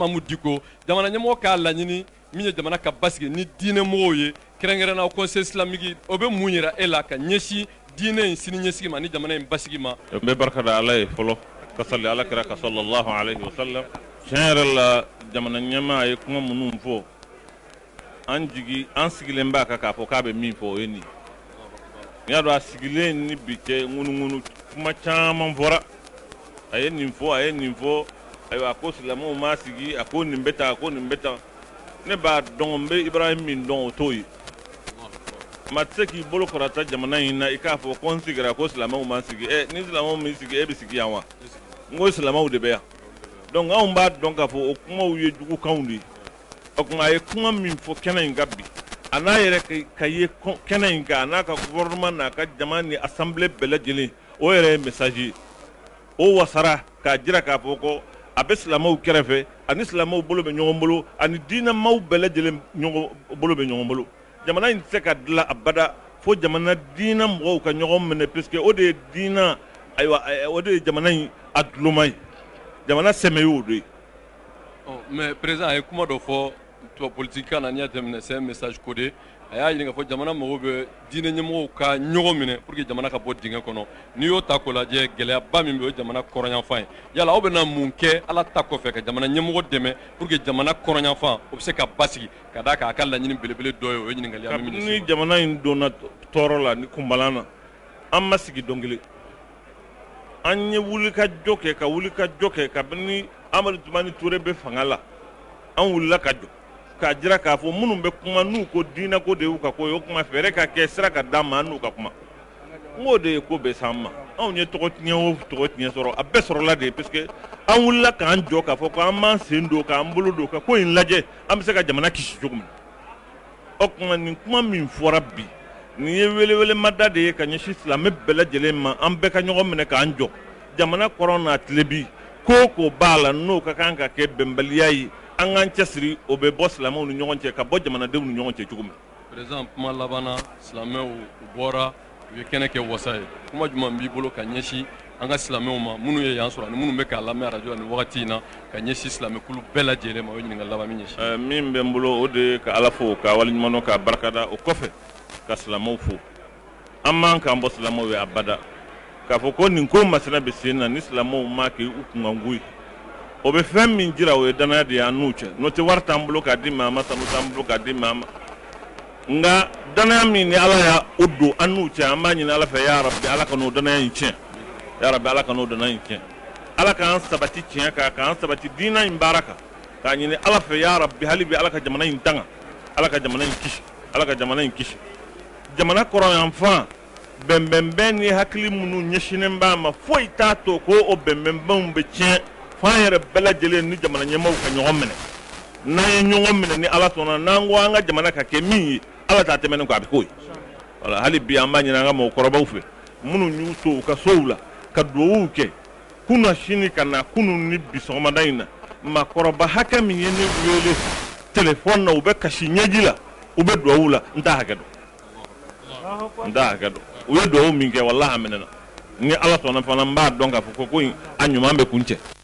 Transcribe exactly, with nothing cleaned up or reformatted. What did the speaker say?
Mamu Diko jamana ɲɛmɔgɔ k'a laɲini min ye jamana ka basigi ni diinɛ mɔgɔw ye kɛrɛnkɛrɛnna conseil islamique o bɛ mun yira e la ka ɲɛsin diinɛ in sini ɲɛsigi ma ni jamana in basigi ma. N bɛ barika da Ala ye fɔlɔ ka sali Ala kira kan sallallahu alayhi wa sallam. Tiɲɛ yɛrɛ la jamana ɲɛmaa ye kuma minnu fɔ an jigi an sigilen b'a kan k'a fɔ k'a bɛ min fɔ o ye nin. N y'a dɔn a sigilen ni bi cɛ ŋunuŋunu kuma caman fɔra a ye nin fɔ a ye nin fɔ ayiwa a ko silamɛw m'a sigi a ko nin bɛ tan a ko nin bɛ tan ne b'a dɔn n bɛ Ibrahim min dɔn o t'o ye maa tɛ se k'i bolo kɔrɔta jamana in na i k'a fɔ ko n sigira ko silamɛw m'a sigi ɛ ni silamɛw m'i sigi e bɛ sigi yan wa n ko silamɛw de bɛ yan donc anw b'a dɔn k'a fɔ o kumaw ye jugukanw de ye o tuma a ye kuma min fɔ kɛnɛ in kan bi a n'a yɛrɛ ka ye kɛnɛ in kan a n'a ka gouvernement n'a ka jama ni assemblée bɛɛ lajɛlen o yɛrɛ ye message ye o wasara k'a jira k'a fɔ ko a bɛ silamɛw kɛrɛfɛ ani silamɛw bolo bɛ ɲɔgɔn bolo ani diinɛmaw bɛɛ lajɛlen bolo bɛ ɲɔgɔn bolo jamana in tɛ se ka dilan abada fo jamana diinɛ mɔgɔw ka ɲɔgɔn minɛ puisque o de ye diinɛ ayiwa o de ye jamana in a duloma ye jamana sɛmɛ ye o de ye. mais président a ye kuma dɔ fɔ tubabu politique kan na n'i y'a jateminɛ c'est un message codé a y'a ɲini k'a fɔ jamana mago bɛ diinɛ ɲɛmɔgɔw ka ɲɔgɔn minɛ pour que jamana ka bɔ dingɛ kɔnɔ n'i y'o ta k'o lajɛ gɛlɛyaba min bɛ o ye jamana kɔrɔnyanfan ye yala aw bɛna mun kɛ ala ta kɔfɛ ka jamana ɲɛmɔgɔ dɛmɛ pour que jamana kɔrɔnyanfan o bɛ se ka basigi ka d'a kan a ka laɲini belebele dɔ ye o ye ɲininkali an bɛ min ni jamana in donna tɔɔrɔ la ni kunbalan na an ma sigi dɔn kelen an ye wulikajɔ kɛ ka wulikajɔ kɛ kabini Amadu Tumani Ture bɛ fanga la an wulila ka jɔ k'a jira k'a fɔ minnu bɛ kuma n'u ko diinɛ ko de y'u ka ko ye o kuma fɛɛrɛ ka kɛ sira ka d'an ma an n'u ka kuma n k'o de ye ko bɛɛ s'an ma anw ye tɔgɔ tiɲɛ o tɔgɔ tiɲɛ sɔrɔ a bɛɛ sɔrɔla de puisque an wulila k'an jɔ k'a fɔ ko an b'an sen don k'an bolo don ka ko in lajɛ an bɛ se ka jamana kisi cogo min o kuma nin kuma min fɔra bi nin ye welewelemada de ye ka ɲɛsin silamɛ bɛɛ lajɛlen ma an bɛɛ ka ɲɔgɔn minɛ k'an jɔ jamana kɔrɔ n'a tile bi ko ko b'a la n'o ka kan ka kɛ bɛnbaliya ye an k'an cɛsiri o bɛ bɔ silamɛw ni ɲɔgɔn cɛ ka bɔ jamanadenw ni ɲɔgɔn cɛ cogo min. président kuma laban na silamɛw u bɔra u ye kɛnɛ kɛ wasa ye kuma jumɛn b'i bolo ka ɲɛsin an ka silamɛw ma minnu ye yan sɔrɔ ani minnu bɛ k'a lamɛn arajo la nin wagati in na ka ɲɛsin silamɛkulu bɛɛ lajɛlen ma o ye ɲininkali laban min ɲɛsin. ɛɛ min bɛ n bolo o de ye ka ala fo ka waleɲuman k'a barikada o kɔfɛ ka silamɛw fo an m'an k'an bɔ silamɛw ye abada k'a fɔ ko nin ko masina bɛ sen na ni silamɛw ma kɛ u kunkanko ye o bɛ fɛn min jira o ye danaya de ye an n'u cɛ n'o tɛ wari t'an bolo k'a di maa ma sanu t'an bolo k'a di maa ma nka danaya min ni ala y'a o don an n'u cɛ an b'a ɲini ala fɛ ya rabi ala ka n'o danaya in tiɲɛ ya rabi ala ka n'o danaya in tiɲɛ ala k'an sabati tiɲɛ kan k'an sabati diinɛ in baara kan k'a ɲini ala fɛ ya rabi hali bi ala ka jamana in tanga ala ka jamana in kisi ala ka jamana in kisi jamana kɔrɔyanfan bɛnbɛnbɛn ni hakili minnu ɲɛsinnen b'a ma foyi t'a to ko o bɛnbɛnbɛnw bɛ tiɲɛ f'an yɛrɛ bɛɛ lajɛlen ni jamana ɲɛmaaw ka ɲɔgɔn minɛ n'an ye ɲɔgɔn minɛ ni ala sɔnna n'an ko an ka jamana ka kɛ min ye ala t'a tɛmɛ nin kɔ a bɛ k'o ye wala hali bi an b'a ɲini an ka mɔgɔkɔrɔbaw fɛ minnu y'u to u ka sow la ka duwawuw kɛ kunna sini ka na kunun ni bi sɔgɔmada in na maakɔrɔba hakɛ min ye ne wele telefɔni na u bɛ kasi ɲɛji la u bɛ duwawu la n t'a hakɛ dɔn n t'a hakɛ dɔn u ye duwawu min kɛ walahi a minɛna ni ala sɔnna fana n b'a dɔn k'a fɔ ko ko in a ɲuman bɛ kun cɛ.